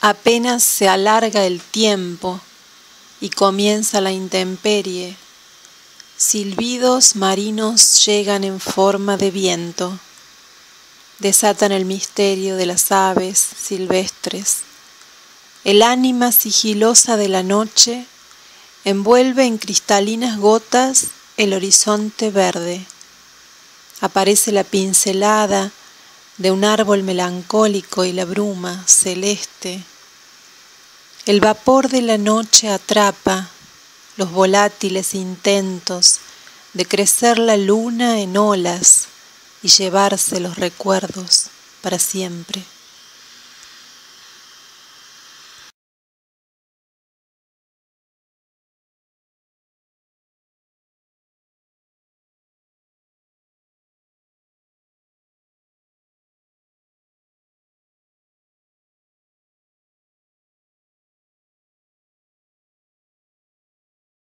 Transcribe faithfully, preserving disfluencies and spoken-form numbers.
Apenas se alarga el tiempo y comienza la intemperie, silbidos marinos llegan en forma de viento, desatan el misterio de las aves silvestres. El ánima sigilosa de la noche envuelve en cristalinas gotas el horizonte verde. Aparece la pincelada de un árbol melancólico y la bruma celeste. El vapor de la noche atrapa los volátiles intentos de crecer la luna en olas y llevarse los recuerdos para siempre.